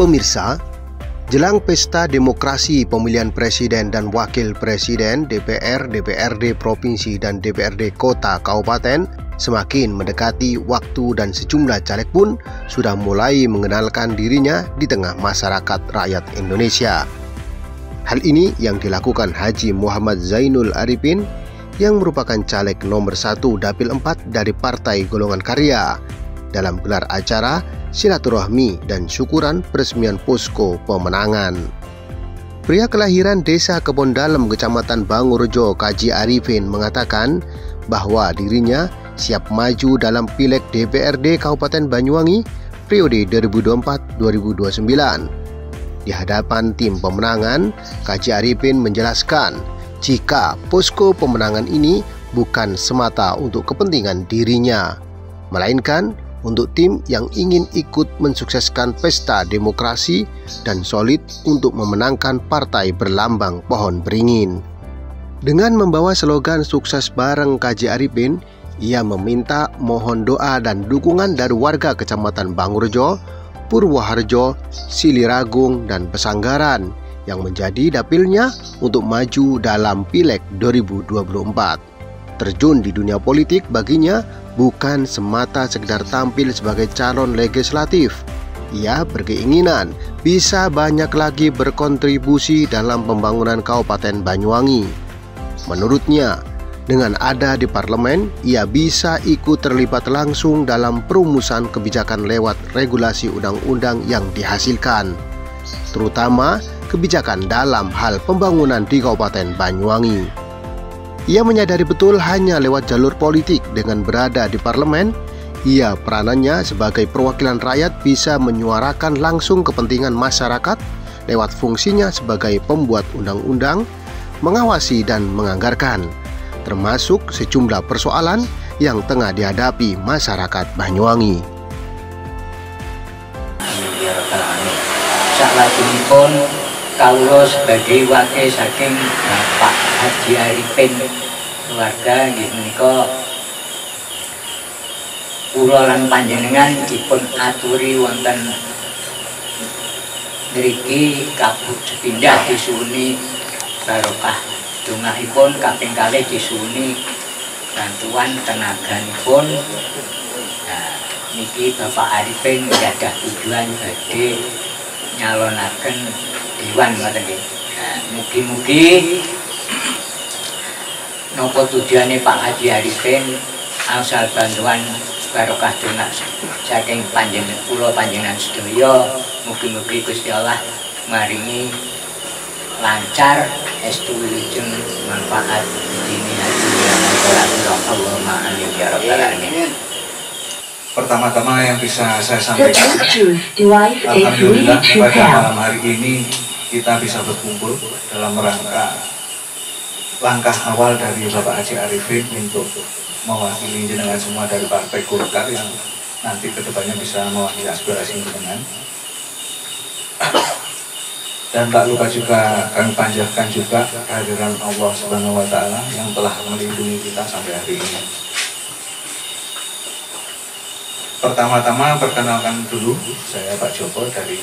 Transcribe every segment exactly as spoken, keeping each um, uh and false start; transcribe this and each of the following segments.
Pemirsa, jelang pesta demokrasi pemilihan presiden dan wakil presiden D P R, D P R D provinsi dan D P R D kota kabupaten semakin mendekati waktu dan sejumlah caleg pun sudah mulai mengenalkan dirinya di tengah masyarakat rakyat Indonesia. Hal ini yang dilakukan Haji Muhammad Zainul Arifin yang merupakan caleg nomor satu Dapil empat dari Partai Golongan Karya dalam gelar acara silaturahmi dan syukuran peresmian posko pemenangan. Pria kelahiran Desa Kebon Dalem, Kecamatan Bangurejo, Kaji Arifin mengatakan bahwa dirinya siap maju dalam Pileg D P R D Kabupaten Banyuwangi periode dua ribu dua puluh empat sampai dua ribu dua puluh sembilan. Di hadapan tim pemenangan, Kaji Arifin menjelaskan jika posko pemenangan ini bukan semata untuk kepentingan dirinya, melainkan untuk tim yang ingin ikut mensukseskan pesta demokrasi dan solid untuk memenangkan partai berlambang pohon beringin. Dengan membawa slogan sukses bareng Kaji Arifin, ia meminta mohon doa dan dukungan dari warga Kecamatan Bangurejo, Purwoharjo, Siliragung, dan Pesanggaran yang menjadi dapilnya untuk maju dalam Pileg dua ribu dua puluh empat. Terjun di dunia politik baginya bukan semata sekedar tampil sebagai calon legislatif. Ia berkeinginan bisa banyak lagi berkontribusi dalam pembangunan Kabupaten Banyuwangi. Menurutnya, dengan ada di parlemen, ia bisa ikut terlibat langsung dalam perumusan kebijakan lewat regulasi undang-undang yang dihasilkan, terutama kebijakan dalam hal pembangunan di Kabupaten Banyuwangi. Ia menyadari betul hanya lewat jalur politik dengan berada di parlemen, ia peranannya sebagai perwakilan rakyat bisa menyuarakan langsung kepentingan masyarakat lewat fungsinya sebagai pembuat undang-undang, mengawasi dan menganggarkan, termasuk sejumlah persoalan yang tengah dihadapi masyarakat Banyuwangi. Salajengipun kawula sebagai wakil saking Bapak Haji Arifin keluarga nggih menika kula lan panjenengan dipun aturi wonten mriki kabut sepindah disuwuni barokah dongahipun kaping kalih disuwuni bantuan tenaganipun. Nah, niki Bapak Arifin gadah tujuan badhe nyalonaken Dewan ngoten nggih. Nah, mugi-mugi napa tujuane Pak Haji Arifin asal bantuan barokah donga saking panjenengan kula panjenengan sedaya, mugi-mugi Gusti Allah maringi lancar estu wilujeng manfaat dini hati Allahumma amin ya rabbal alamin. Pertama-tama yang bisa saya sampaikan, alhamdulillah pada malam hari ini kita bisa berkumpul dalam rangka langkah awal dari Bapak Haji Arifin untuk mewakili jenengan semua dari Partai Golkar yang nanti kedepannya bisa mewakili aspirasi jenengan. Dan tak lupa juga kami panjatkan juga kehadiran Allah Subhanahu Wa Taala yang telah melindungi kita sampai hari ini. Pertama-tama perkenalkan dulu, saya Pak Joko dari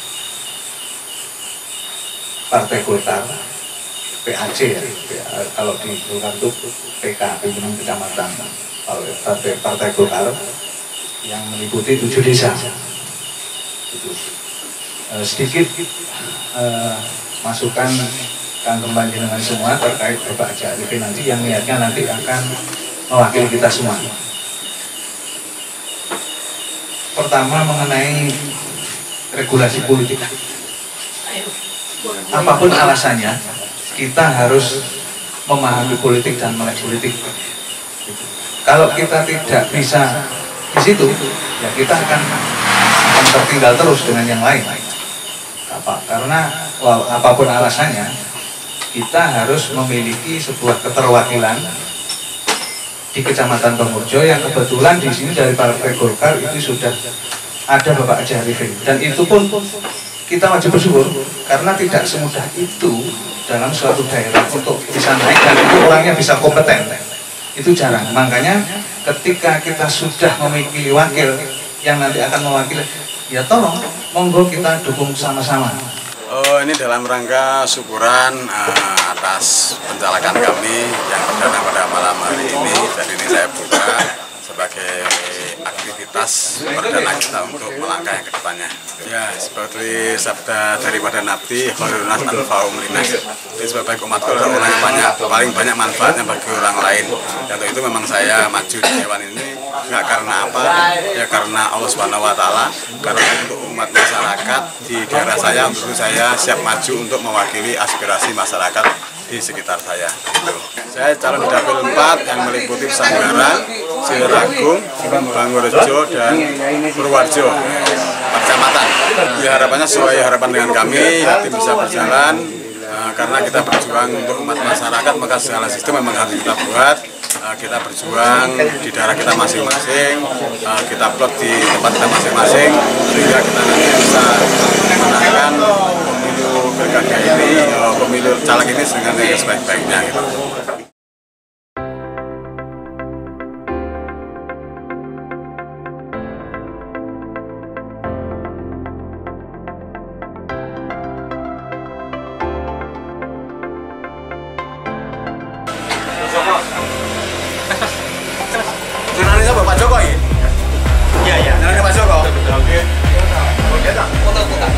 Partai Golkar, P A C ya, kalau di Golkar itu P K, Pimpinan Kecamatan, Partai, Partai Golkar yang meliputi tujuh desa. Itu. E, sedikit e, masukan kangge panjenengan semua terkait Bapak Haji Arifin nanti yang niatnya nanti akan mewakili kita semua. Pertama mengenai regulasi politik. Apapun alasannya, kita harus memahami politik dan melek politik. Kalau kita tidak bisa di situ, ya kita akan, akan tertinggal terus dengan yang lain. Apa? Karena well, apapun alasannya, kita harus memiliki sebuah keterwakilan di Kecamatan Bangurejo yang kebetulan di sini dari Partai Golkar itu sudah ada Bapak Haji Arifin, dan itu pun kita wajib bersyukur karena tidak semudah itu dalam suatu daerah untuk bisa naik dan itu orangnya bisa kompeten, itu jarang. Makanya ketika kita sudah memiliki wakil yang nanti akan mewakili, ya tolong, monggo kita dukung sama-sama. Oh, ini dalam rangka syukuran uh, atas pencalekan kami yang perdana pada malam hari ini. Dan ini saya buka sebagai aktivitas perdana kita untuk melangkah yang kedepannya. Ya, seperti sabda daripada Nabi, khairun nas anfa'uhum linnas. Jadi sebagai umatku ada orang yang banyak, paling banyak manfaatnya bagi orang lain. Dan untuk itu memang saya maju di Dewan ini nggak karena apa, ya karena Allah Subhanahu Wa Taala, karena untuk umat masyarakat di daerah saya, menurut saya siap maju untuk mewakili aspirasi masyarakat di sekitar saya. Gitu. Saya calon di Dapil empat yang meliputi Sanggara, Siliragung, Bangurejo, dan Purworejo, empat kecamatan. Ya, harapannya sesuai harapan dengan kami, ya, tim bisa berjalan, uh, karena kita berjuang untuk umat masyarakat, maka segala sistem memang harus kita buat. Uh, kita berjuang di daerah kita masing-masing, uh, kita plot di tempat kita masing-masing, sehingga kita nanti bisa memenangkan pemilu pilkada ini, uh, pemilu caleg ini dengan yang sebaik-baiknya. Gitu. Jurnalisnya Bapak Joko ya? Iya, iya. Jurnalisnya Pak Joko? Oke. Oke, tak? Foto-foto.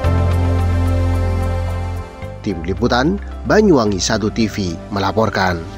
Tim Liputan Banyuwangi satu T V melaporkan.